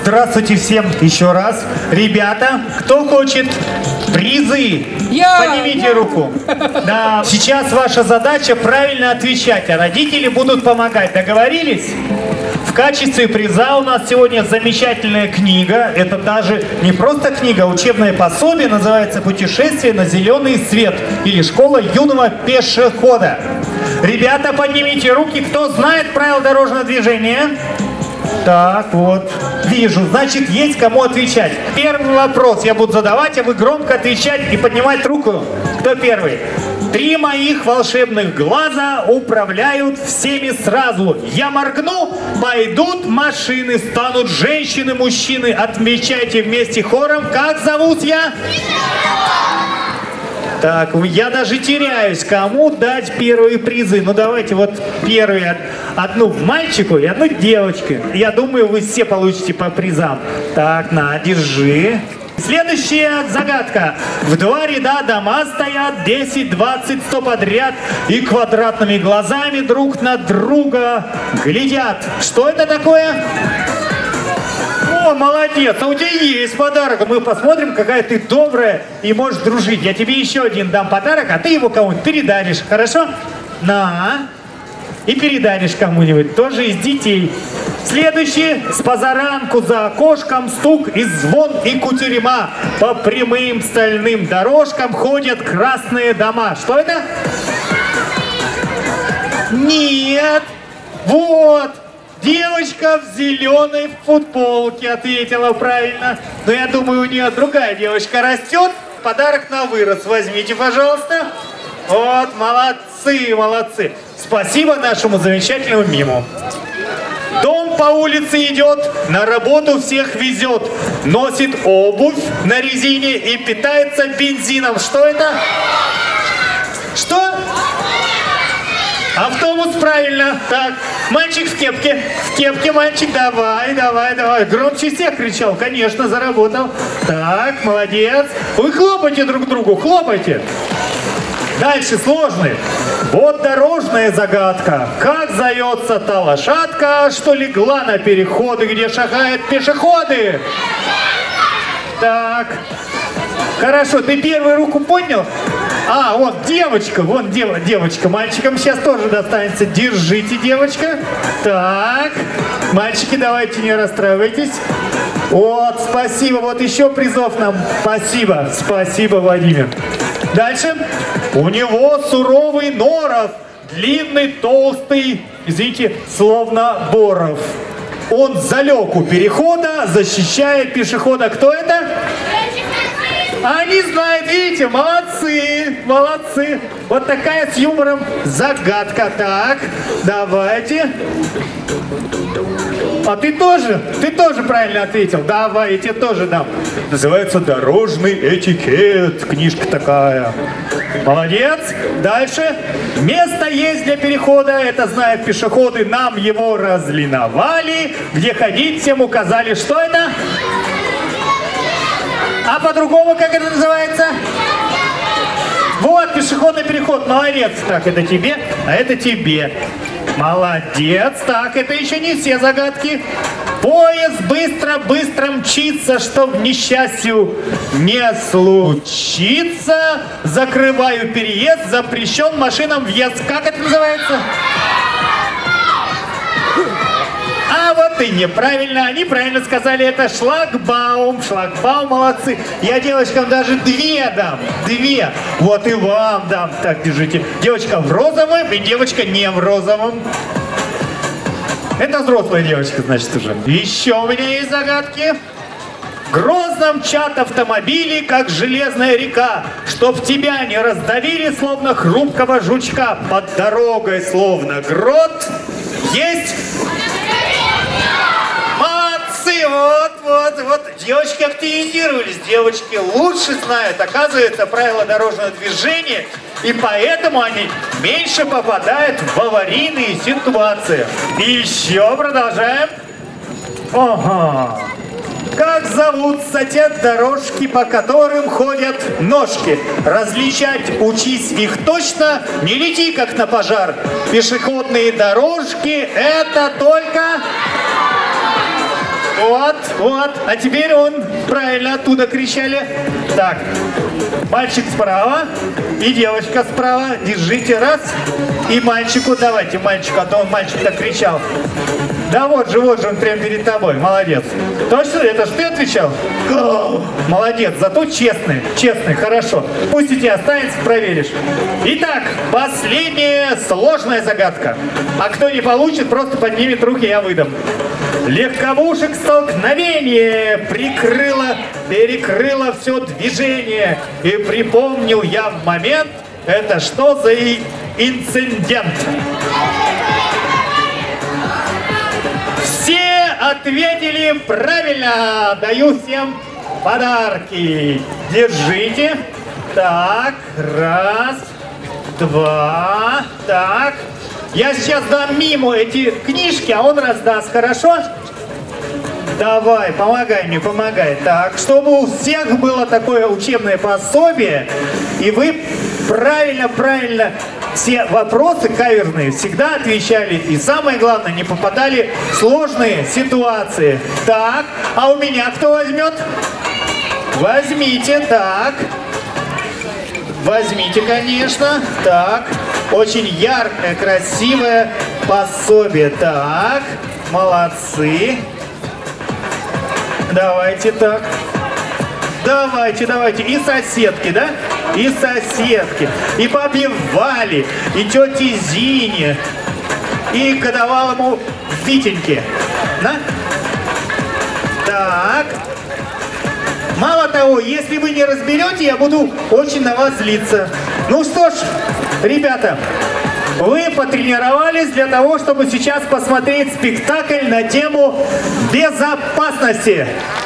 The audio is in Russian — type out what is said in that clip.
Здравствуйте всем еще раз. Ребята, кто хочет призы? Поднимите руку. Да, сейчас ваша задача правильно отвечать, а родители будут помогать. Договорились? В качестве приза у нас сегодня замечательная книга. Это даже не просто книга, а учебное пособие. Называется «Путешествие на зеленый свет» или «Школа юного пешехода». Ребята, поднимите руки, кто знает правила дорожного движения. Так, вот, вижу. Значит, есть кому отвечать. Первый вопрос я буду задавать, а вы громко отвечать и поднимать руку. Кто первый? 3 моих волшебных глаза управляют всеми сразу. Я моргну, пойдут машины, станут женщины, мужчины. Отмечайте вместе хором. Как зовут я? Так, я даже теряюсь, кому дать первые призы. Ну давайте вот первые, одну мальчику и одну девочке. Я думаю, вы все получите по призам. Так, на, держи. Следующая загадка. В 2 ряда дома стоят, 10, 20, 100 подряд. И квадратными глазами друг на друга глядят. Что это такое? О, молодец, а у тебя есть подарок. Мы посмотрим, какая ты добрая и можешь дружить. Я тебе еще один дам подарок, а ты его кому-нибудь передаришь, хорошо? На, и передаришь кому-нибудь, тоже из детей. Следующий. С позаранку за окошком стук и звон и кутерьма. По прямым стальным дорожкам ходят красные дома. Что это? Нет. Вот. Девочка в зеленой футболке ответила правильно. Но я думаю, у нее другая девочка растет. Подарок на вырос возьмите, пожалуйста. Вот, молодцы, молодцы. Спасибо нашему замечательному миму. Дом по улице идет, на работу всех везет. Носит обувь на резине и питается бензином. Что это? Что? Автобус, правильно. Так, мальчик в кепке. В кепке, мальчик, давай, давай, давай. Громче всех кричал, конечно, заработал. Так, молодец. Вы хлопайте друг другу, хлопайте. Дальше сложный. Вот дорожная загадка. Как зовется та лошадка, что легла на переходы, где шагают пешеходы? Так. Хорошо, ты первую руку поднял? А, вот девочка, вон девочка. Мальчикам сейчас тоже достанется. Держите, девочка. Так. Мальчики, давайте не расстраивайтесь. Вот, спасибо. Вот еще призов нам. Спасибо. Спасибо, Владимир. Дальше. У него суровый норов. Длинный, толстый, извините, словно боров. Он залег у перехода, защищает пешехода. Кто это? Они знают, видите, молодцы, молодцы. Вот такая с юмором загадка. Так, давайте. А ты тоже правильно ответил. Давай, я тебе тоже дам. Называется «Дорожный этикет». Книжка такая. Молодец. Дальше. Место есть для перехода. Это знают пешеходы. Нам его разлиновали. Где ходить, всем указали. Что это? А по-другому как это называется? Вот, пешеходный переход. Молодец. Так, это тебе, а это тебе. Молодец. Так, это еще не все загадки. Поезд быстро-быстро мчится, чтоб несчастью не случится. Закрываю переезд, запрещен машинам въезд. Как это называется? А вот и неправильно, они правильно сказали, это шлагбаум. Шлагбаум, молодцы. Я девочкам даже 2 дам, 2. Вот и вам дам. Так, держите. Девочка в розовом и девочка не в розовом. Это взрослая девочка, значит, уже. Еще у меня есть загадки. Грозно мчат автомобили, как железная река, чтоб тебя не раздавили, словно хрупкого жучка. Под дорогой, словно грот, есть... Вот, девочки активизировались, девочки лучше знают, оказывается, правила дорожного движения, и поэтому они меньше попадают в аварийные ситуации. И еще продолжаем. Ага. Как зовутся те дорожки, по которым ходят ножки? Различать учись их точно, не лети как на пожар. Пешеходные дорожки — это только... Вот, вот. А теперь он. Правильно, оттуда кричали. Так. Мальчик справа и девочка справа. Держите, раз. И мальчику давайте, мальчику, а то он мальчик так кричал. Да вот же, он прямо перед тобой. Молодец. Точно? Это ж ты отвечал? Молодец, зато честный, хорошо. Пусть и тебе останется, проверишь. Итак, последняя сложная загадка. А кто не получит, просто поднимет руки, я выдам. Легковушек столкновение перекрыло все движение. И припомнил я в момент, это что за инцидент? Все ответили правильно. Даю всем подарки. Держите. Так, раз, два, так. Я сейчас дам Миму эти книжки, а он раздаст, хорошо? Давай, помогай мне, помогай. Так, чтобы у всех было такое учебное пособие, и вы правильно все вопросы каверные всегда отвечали. И самое главное, не попадали в сложные ситуации. Так, а у меня кто возьмет? Возьмите, так. Возьмите, конечно. Так, очень яркое, красивое пособие. Так, молодцы. Давайте так. Давайте. И соседки, да? И соседки. И бабе Вали, и тете Зине, и годовалому Витеньке. Да? Так. Мало того, если вы не разберете, я буду очень на вас злиться. Ну что ж, ребята, вы потренировались для того, чтобы сейчас посмотреть спектакль на тему безопасности.